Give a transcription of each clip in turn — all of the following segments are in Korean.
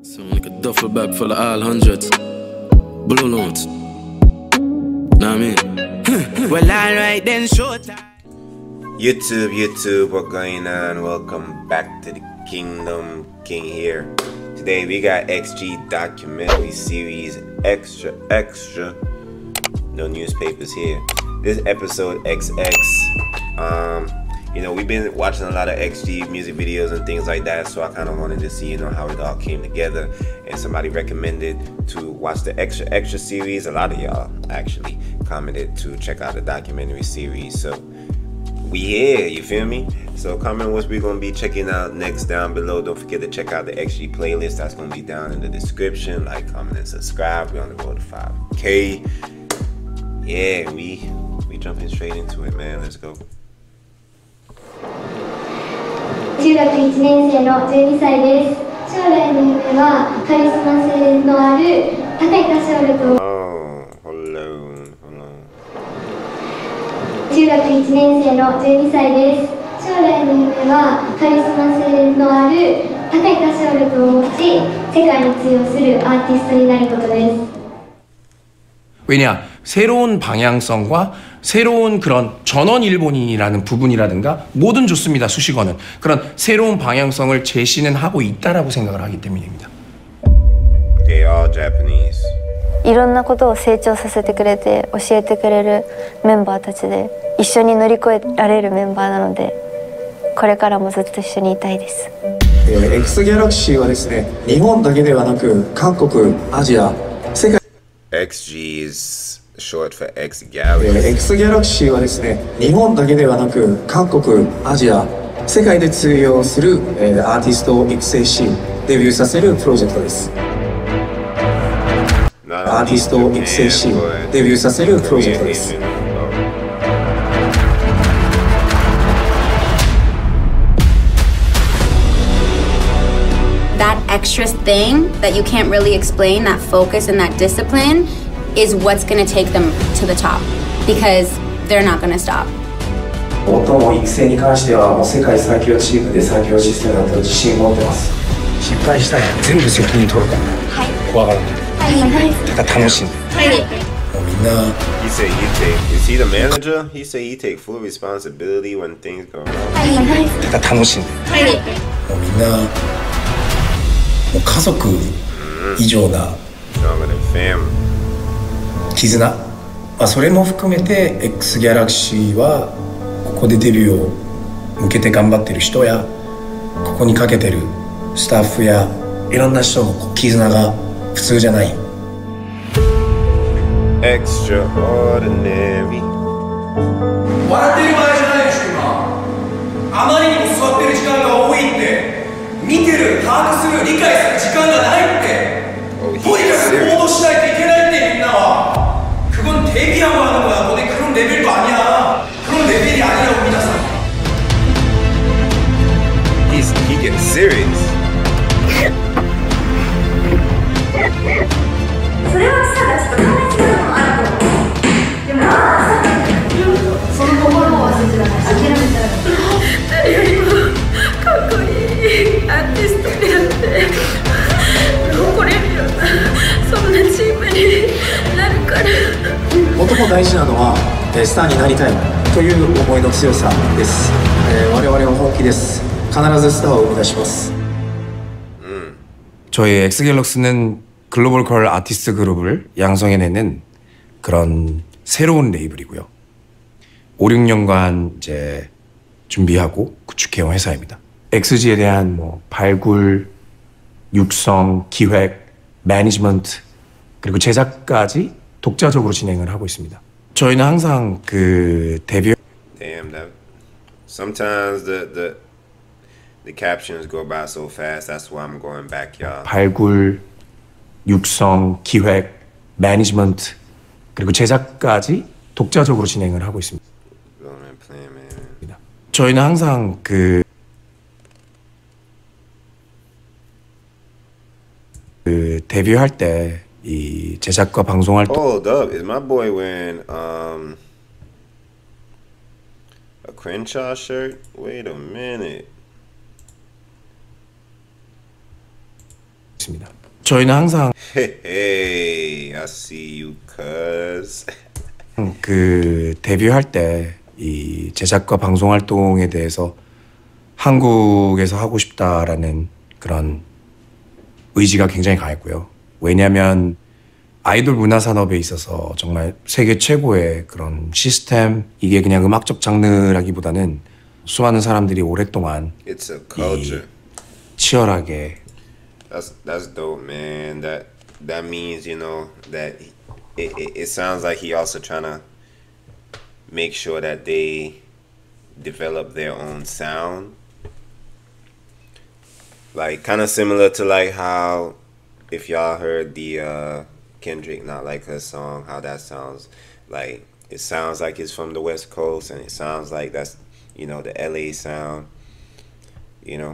Sound like a duffel bag full of all hundreds. Blue notes. Know what I mean? Well, alright then, showtime. YouTube, what going on? Welcome back to the Kingdom King here. Today we got XG documentary series extra. No newspapers here. This episode XX. You know, we've been watching a lot of XG music videos and things like that, so I kind of wanted to see, you know, how it all came together. And somebody recommended to watch the extra series. A lot of y'all actually commented to check out the documentary series. So we here, you feel me? So comment what we're gonna be checking out next down below. Don't forget to check out the XG playlist. That's gonna be down in the description. Like, comment, and subscribe. We're on the road to 5K. Yeah, we jumping straight into it, man. Let's go. 中学1年生の12歳です。将来の夢はカリスマ性のある高い歌唱力を。 hold on. 中学1年生の12歳です。将来の夢はカリスマ性のある高い歌唱力を持ち、世界に通用するアーティストになることです。 왜냐? 새로운 방향성과 새로운 그런 전원 일본인이라는 부분이라든가 뭐든 좋습니다. 수식어는 그런 새로운 방향성을 제시는 하고 있다라고 생각을 하기 때문입니다. They all Japanese. いろんなことを成長させてくれて教えてくれるメンバーたちで一緒に乗り越えられるメンバーなのでこれからもずっと一緒にいたいです。 X ギャラクシーはですね、日本だけではなく韓国、アジア、世界 XG is short for X Galaxy. X ギャラクシーはですね、日本だけではなく韓国、アジア、世界で通用するアーティストを育成しデビューさせるプロジェクトです。アーティストを育成しデビューさせるプロジェクトです。 That extra thing that you can't really explain, that focus and that discipline is what's going to take them to the top because they're not going to stop. 音の育成に関してはもう世界最強チームで最強システムだと自信を持ってます。失敗したら全部責任取るから。はい。怖がらない。はい。ただ楽しんで。はい。もうみんな。 He said you take. Is he the manager? He said he take full responsibility when things go wrong. はい。ただ楽しんで。はい。もうみんな。 もう家族以上な絆、まあ、それも含めて X ギャラクシーはここでデビューを向けて頑張ってる人やここにかけてるスタッフやいろんな人の絆が普通じゃない。 Extraordinary 笑ってる場合じゃないでしょ今。あまりにも座ってる時間が多いって。 見てる、把握する、理解する時間がないって。とにかく行動しないといけないってみんなは。그건 대비하고 하는 거야. 너네 그런 레벨도 아니야. 그런 레벨이 아니라고 믿었어. He gets serious. それはさ、ちょっと考え違うのもあると思う。でもその心を忘れちゃダメ。諦めちゃダメ。誰よりもかっこいいアーティストになって誇れるようなそんなチームになるから。 最も大事なのはスターになりたいという思いの強さです。我々は本気です。必ずスターを生み出します。 저희 엑스갤럭스는 글로벌 컬 아티스트 그룹을 양성해내는 그런 새로운 레이블이고요. 5, 6년간 이제 준비하고 구축해온 회사입니다. XG에 대한 뭐 발굴, 육성, 기획, 매니지먼트 그리고 제작까지 독자적으로 진행을 하고 있습니다. 저희는 항상 그 데뷔. Damn, that sometimes the captions go by so fast. That's why I'm going back, y'all. 발굴, 육성, 기획, 매니지먼트 그리고 제작까지 독자적으로 진행을 하고 있습니다. 저희는 항상 그 데뷔할 때 이 제작과 방송 활동. Hold up, is my boy wearing a Crenshaw shirt? Wait a minute. 있습니다. 저희는 항상 Hey, I see you, cuz. 그 데뷔할 때 이 제작과 방송 활동에 대해서 한국에서 하고 싶다라는 그런 의지가 굉장히 강했고요. 왜냐하면 아이돌 문화 산업에 있어서 정말 세계 최고의 그런 시스템, 이게 그냥 음악적 장르라기보다는 수많은 사람들이 오랫동안 It's a culture. 치열하게. That's dope, man. That means, you know, that it sounds like he also trying to make sure that they develop their own sound. Like kind of similar to like how if y'all heard the Kendrick Not Like Us song, how that sounds like. It sounds like it's from the West Coast, and it sounds like that's, you know, the LA sound, you know.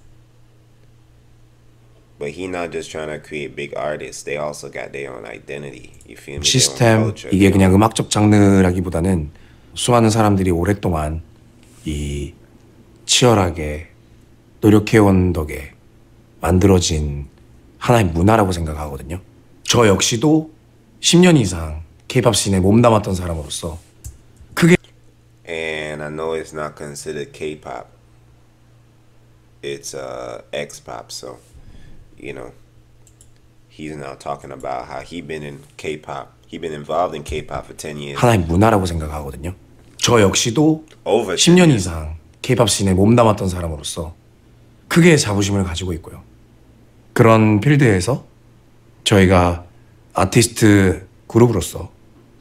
But he not just trying to create big artists. They also got their own identity. You feel me? 시스템, 이게 그냥 음악적 장르라기보다는 수많은 사람들이 오랫동안 이 치열하게 노력해온 덕에 만들어진 하나의 문화라고 생각하거든요. 저 역시도 10년 이상 K-pop 씬에 몸담았던 사람으로서 그게 And I know it's not considered K-pop. It's X-pop, so you know, he's now talking about how he been in K-pop. He been involved in K-pop for 10 years. 하나의 문화라고 생각하거든요. 저 역시도 Over 10년 이상 K-pop 씬에 몸담았던 사람으로서 크게 자부심을 가지고 있고요. 그런 필드에서 저희가 아티스트 그룹으로서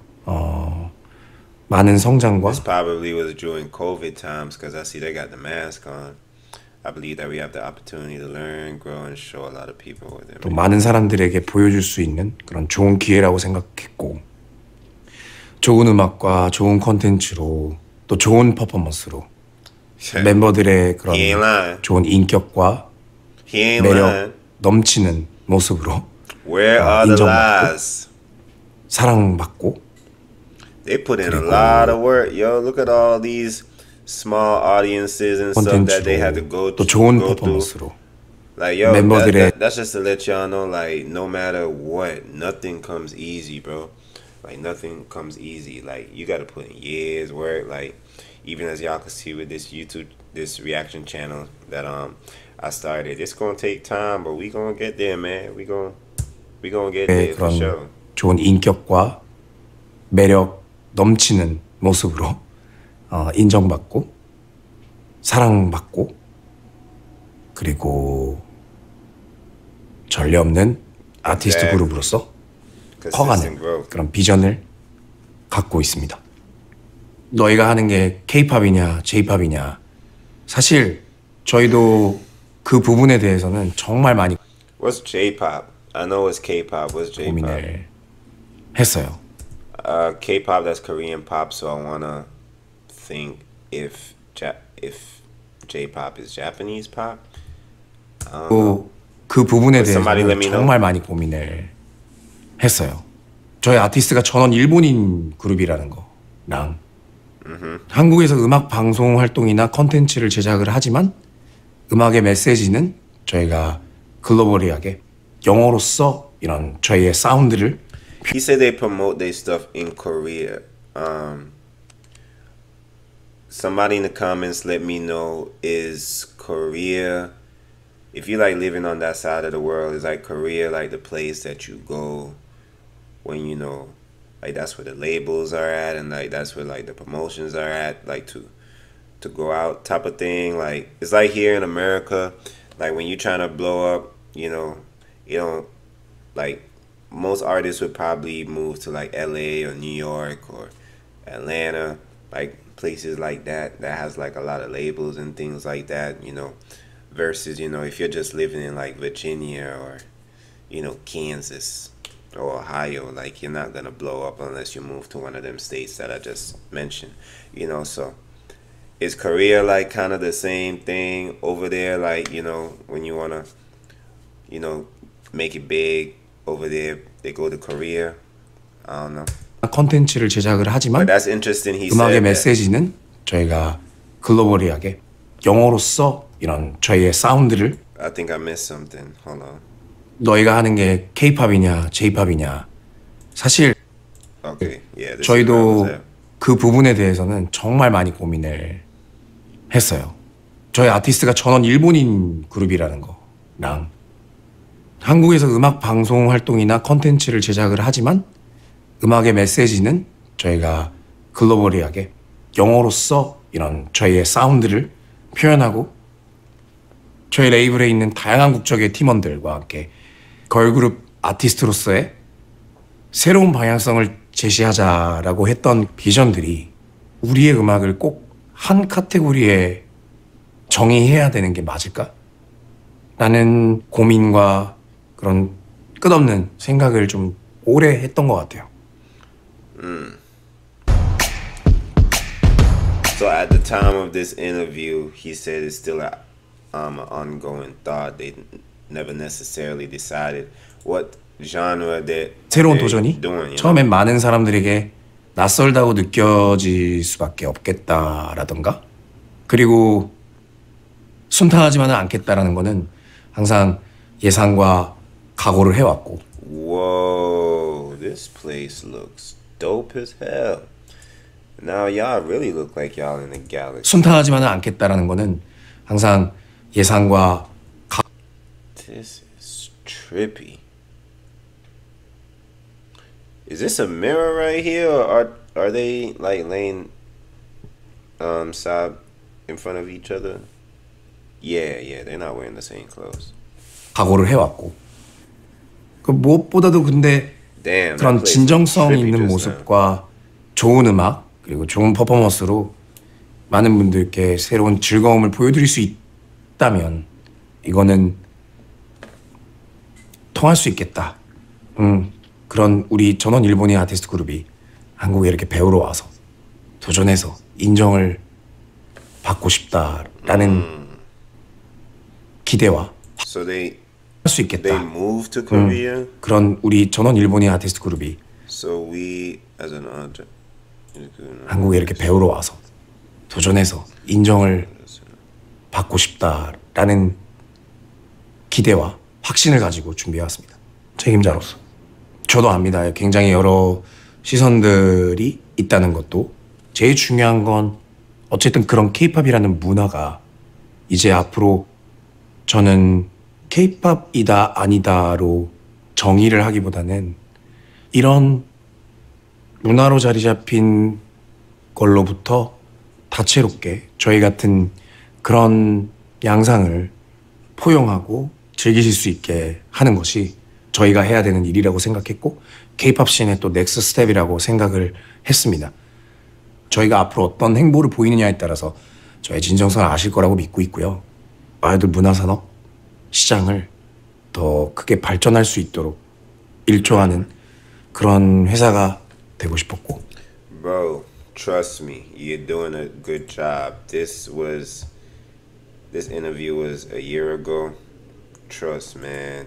많은 성장과 This probably was during COVID times because I see they got the mask on. I believe that we have the opportunity to learn, grow, and show a lot of people with it. 또 많은 사람들에게 보여줄 수 있는 그런 좋은 기회라고 생각했고, 좋은 음악과 좋은 콘텐츠로 또 좋은 퍼포먼스로 멤버들의 그런 좋은 인격과 매력 넘치는 모습으로 인정받고 사랑받고. They put in a lot of work, yo. Look at all these small audiences and stuff that they had to go 또 through. 좋은 퍼포먼스로 Like yo, 멤버들의 that's just to let y'all know, like no matter what, nothing comes easy, bro. Like nothing comes easy. Like you got to put in years work. Like even as y'all can see with this YouTube, this reaction channel that I started, it's gonna take time, but we gonna get there, man. We gonna get there for sure. 좋은 인격과 매력 넘치는 모습으로 인정받고 사랑받고 그리고 전례 없는 아티스트 그룹으로서 커가는 그런 비전을 갖고 있습니다. 너희가 하는 게 K-팝이냐 J-팝이냐, 사실 저희도 그 부분에 대해서는 정말 많이 What's J-pop? I know it's K-pop. What's J-pop? 고민을 했어요. K-pop, that's Korean pop. So I wanna think if J-pop is Japanese pop. 그 부분에 대해서는 정말 많이 고민을 했어요. 저희 아티스트가 전원 일본인 그룹이라는 거랑 한국에서 음악 방송 활동이나 컨텐츠를 제작을 하지만 음악의 메시지는 저희가 글로벌리하게 영어로서 이런 저희의 사운드를. He said they promote their stuff in Korea. Somebody in the comments let me know, is Korea, if you like living on that side of the world, is like Korea like the place that you go when, you know, like that's where the labels are at and like that's where like the promotions are at, like to go out type of thing. Like it's like here in America, like when you're trying to blow up, you know, like most artists would probably move to like LA or New York or Atlanta, like places like that has like a lot of labels and things like that, you know, versus, you know, if you're just living in like Virginia or, you know, Kansas or Ohio, like you're not gonna blow up unless you move to one of them states that I just mentioned, you know. So is Korea like kind of the same thing over there? Like, you know, when you wanna, you know, make it big over there, they go to Korea. I don't know. 컨텐츠를 제작을 하지만 But that's interesting. He 음악의 said 메시지는 저희가 글로벌리하게 영어로서 이런 저희의 사운드를. I think I missed something. Hold on. 너희가 하는 게 K-팝이냐 J-팝이냐 사실 Okay. Yeah, this 저희도 is 그 부분에 대해서는 정말 많이 고민을 했어요. 저희 아티스트가 전원 일본인 그룹이라는 거랑 한국에서 음악 방송 활동이나 컨텐츠를 제작을 하지만 음악의 메시지는 저희가 글로벌리하게 영어로서 이런 저희의 사운드를 표현하고 저희 레이블에 있는 다양한 국적의 팀원들과 함께 걸그룹 아티스트로서의 새로운 방향성을 제시하자라고 했던 비전들이 우리의 음악을 꼭 한 카테고리에 정의해야 되는 게 맞을까? 라는 고민과 그런 끝없는 생각을 좀 오래 했던 것 같아요. So at the time of this interview, he said it's still an ongoing thought. They never necessarily decided what genre that 새로운 they're 도전이 doing. You know? 처음엔 많은 사람들에게 낯설다고 느껴질 수밖에 없겠다라던가 그리고 순탄하지만은 않겠다라는 거는 항상 예상과 각오를 해왔고 Whoa, this place looks dope as hell. Now y'all really look like y'all in the galaxy. 순탄하지만은 않겠다라는 거는 항상 예상과 This is trippy. Is this a mirror right here, or are they like laying side in front of each other? Yeah, they're not wearing the same clothes. 각오를 해왔고 그 무엇보다도 근데 Damn, that 그런 place 진정성 trippy 있는 just now. 모습과 좋은 음악 그리고 좋은 퍼포먼스로 많은 분들께 새로운 즐거움을 보여드릴 수 있다면 이거는 통할 수 있겠다. 그런 우리 전원 일본인 아티스트 그룹이 한국에 이렇게 배우러 와서 도전해서 인정을 받고 싶다라는 기대와 So they 할 수 있겠다. moved to Korea. 그런 우리 전원 일본인 아티스트 그룹이 So we as an 한국에 이렇게 배우러 와서 도전해서 인정을 받고 싶다라는 기대와 확신을 가지고 준비해왔습니다. 책임자로서. 저도 압니다. 굉장히 여러 시선들이 있다는 것도 제일 중요한 건 어쨌든 그런 K-팝이라는 문화가 이제 앞으로 저는 K-팝이다 아니다로 정의를 하기보다는 이런 문화로 자리 잡힌 걸로부터 다채롭게 저희 같은 그런 양상을 포용하고 즐기실 수 있게 하는 것이 저희가 해야 되는 일이라고 생각했고 K-팝 씬의 또 넥스트 스텝이라고 생각을 했습니다. 저희가 앞으로 어떤 행보를 보이느냐에 따라서 저의 진정성을 아실 거라고 믿고 있고요. 아이돌 문화산업 시장을 더 크게 발전할 수 있도록 일조하는 그런 회사가 되고 싶었고 Bro, trust me, you're doing a good job. This interview was a year ago. Trust, man.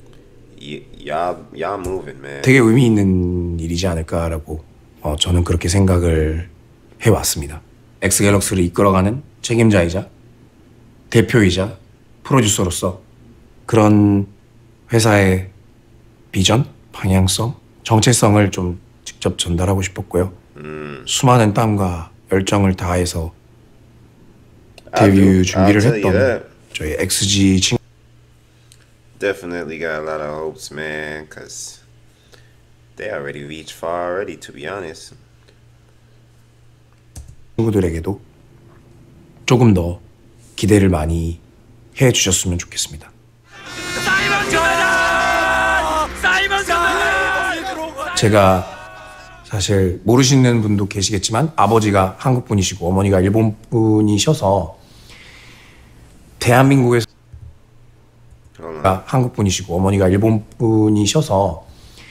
Y'all moving, man. 되게 의미 있는 일이지 않을까라고 저는 그렇게 생각을 해왔습니다. 엑스갤럭시를 이끌어가는 책임자이자 대표이자 프로듀서로서 그런 회사의 비전, 방향성, 정체성을 좀 직접 전달하고 싶었고요. 수많은 땀과 열정을 다해서 데뷔 준비를 했던 저희 XG 친구 Definitely got a lot of hopes, man, because they already reached far already, to be honest. 친구들에게도 조금 더 기대를 많이 해주셨으면 좋겠습니다. 제가 사실 모르시는 분도 계시겠지만 아버지가 한국 분이시고 어머니가 일본 분이셔서 대한민국에서 한국 분이시고 어머니가 일본 분이셔서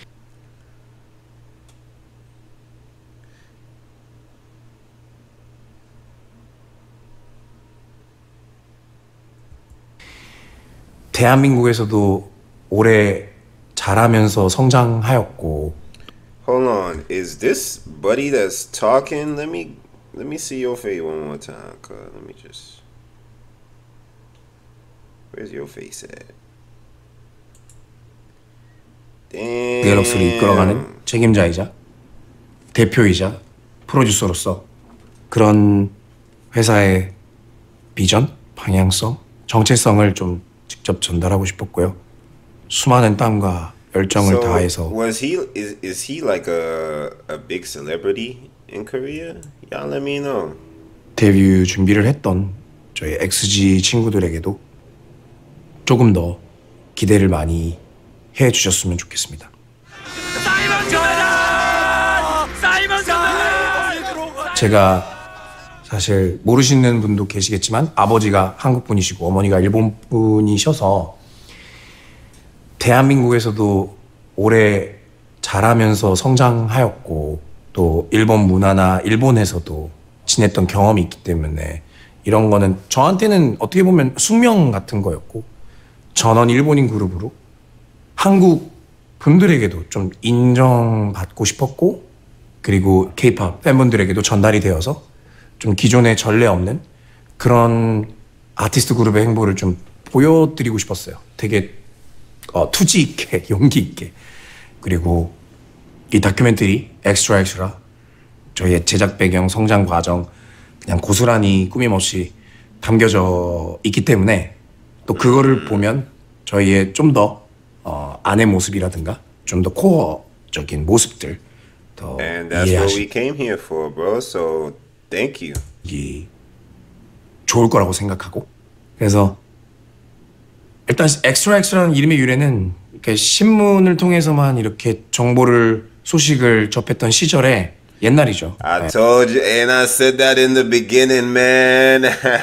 대한민국에서도 오래 자라면서 성장하였고. Hold on, is this buddy that's talking? Let me see your face one more time, cuz let me just. Where's your face at? 엑스갤럭시를 이끌어가는 책임자이자 대표이자 프로듀서로서 그런 회사의 비전, 방향성, 정체성을 좀 직접 전달하고 싶었고요. 수많은 땀과 열정을 다해서. Was he is he like a big celebrity in Korea? Y'all let me know. 데뷔 준비를 했던 저희 XG 친구들에게도 조금 더 기대를 많이 해주셨으면 좋겠습니다. 제가 사실 모르시는 분도 계시겠지만 아버지가 한국 분이시고 어머니가 일본 분이셔서 대한민국에서도 오래 자라면서 성장하였고 또 일본 문화나 일본에서도 지냈던 경험이 있기 때문에 이런 거는 저한테는 어떻게 보면 숙명 같은 거였고 전원 일본인 그룹으로 한국 분들에게도 좀 인정받고 싶었고 그리고 K-POP 팬분들에게도 전달이 되어서 좀 기존에 전례 없는 그런 아티스트 그룹의 행보를 좀 보여드리고 싶었어요. 되게 투지 있게 용기 있게. 그리고 이 다큐멘터리 엑스트라 엑스트라 저희의 제작 배경, 성장 과정 그냥 고스란히 꾸밈없이 담겨져 있기 때문에 또 그거를 보면 저희의 좀 더 안의 모습이라든가 좀 더 코어적인 모습들 더 And that's what we came here for, bro. So thank you. 좋을 거라고 생각하고 그래서 일단 엑스트라 엑스트라는 이름의 유래는 이렇게 신문을 통해서만 이렇게 정보를 소식을 접했던 시절에 옛날이죠. I told you, and I said that in the beginning, man.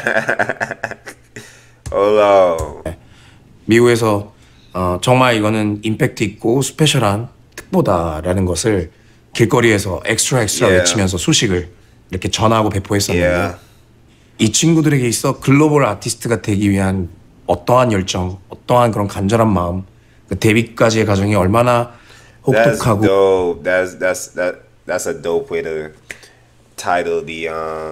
Hello. 미국에서 정말 이거는 임팩트 있고 스페셜한 특보다라는 것을 길거리에서 엑스트라 엑스트라 외치면서 소식을 이렇게 전하고 배포했었는데 이 친구들에게 있어 글로벌 아티스트가 되기 위한 어떠한 열정, 어떠한 그런 간절한 마음, 그 데뷔까지의 과정이 얼마나 혹독하고. That's a dope way to title the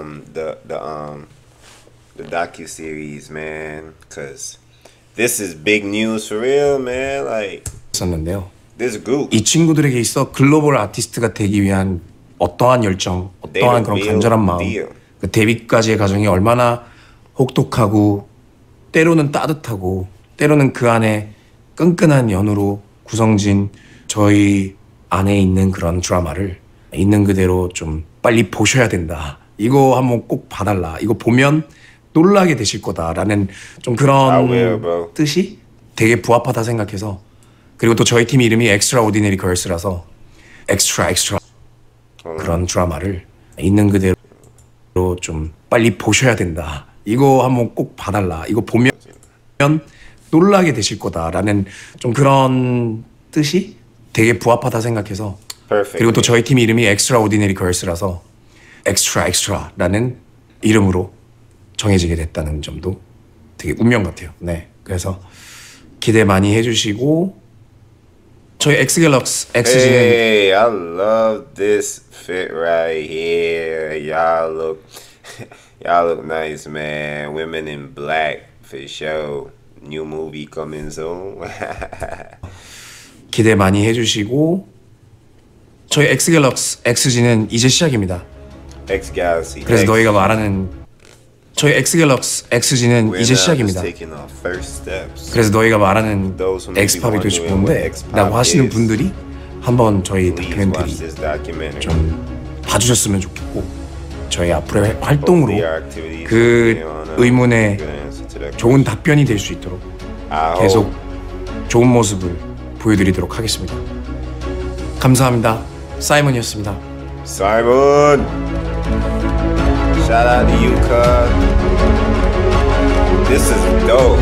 docu series, man. Cause this is big news for real, man. Like 있었는데요. this group. 이 친구들에게 있어 글로벌 아티스트가 되기 위한 어떠한 열정, 어떠한 그런 간절한 마음, 그 데뷔까지의 과정이 얼마나 혹독하고 때로는 따뜻하고 때로는 그 안에 끈끈한 연으로 구성진 저희 안에 있는 그런 드라마를 있는 그대로 좀 빨리 보셔야 된다. 이거 한번 꼭 봐달라. 이거 보면 놀라게 되실 거다라는 좀 그런 뜻이 되게 부합하다 생각해서 그리고 또 저희 팀 이름이 Extraordinary Girls라서 엑스트라 그런 드라마를 있는 그대로 좀 빨리 보셔야 된다. 이거 한번 꼭 봐달라. 이거 보면 놀라게 되실 거다라는 좀 그런 뜻이 되게 부합하다 생각해서 그리고 또 저희 팀 이름이 Extraordinary Girls라서 엑스트라라는 이름으로 정해지게 됐다는 점도 되게 운명 같아요. 네, 그래서 기대 많이 해주시고 저희 엑스갤럭시 XG는 Hey, I love this fit right here. Y'all look nice, man. Women in black for sure. New movie coming soon. 기대 많이 해주시고 저희 엑스갤럭시 XG는 이제 시작입니다. X-Galaxy. 그래서 너희가 말하는 저희 엑스갤럭시 XG는 이제 시작입니다. 그래서 너희가 말하는 엑스팝이 되고 싶은데 라고 하시는 분들이 한번 저희 다큐멘터리 좀 봐주셨으면 좋겠고 저희 앞으로의 활동으로 그 의문에 좋은 답변이 될 수 있도록 계속 좋은 모습을 보여드리도록 하겠습니다. 감사합니다. 사이먼이었습니다. Simon! Shout out to you, cuz. This is dope.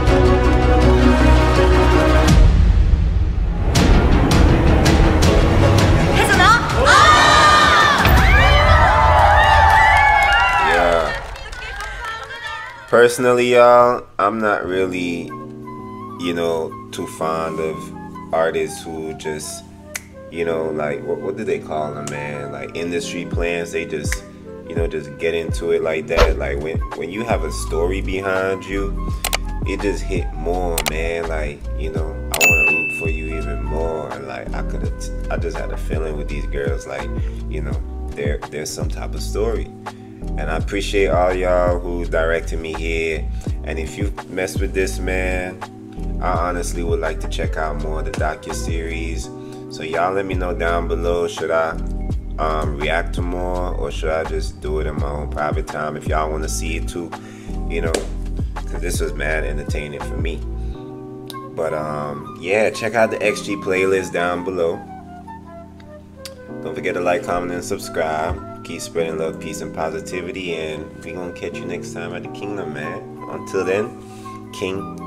Yeah. Personally, y'all, I'm not really, too fond of artists who just, like, what do they call them, man? Like, industry plans, they just get into it like that. Like, when you have a story behind you, it just hit more, man. Like, I want to root for you even more. Like, I could I just had a feeling with these girls, like, you know, there's some type of story. And I appreciate all y'all who directed me here. And if you mess with this, man, I honestly would like to check out more of the docu-series. So y'all let me know down below, should I react to more, or should I just do it in my own private time if y'all want to see it too, you know, because this was mad entertaining for me. But yeah, check out the XG playlist down below. Don't forget to like, comment, and subscribe. Keep spreading love, peace, and positivity, and we gonna catch you next time at the Kingdom, man. Until then, King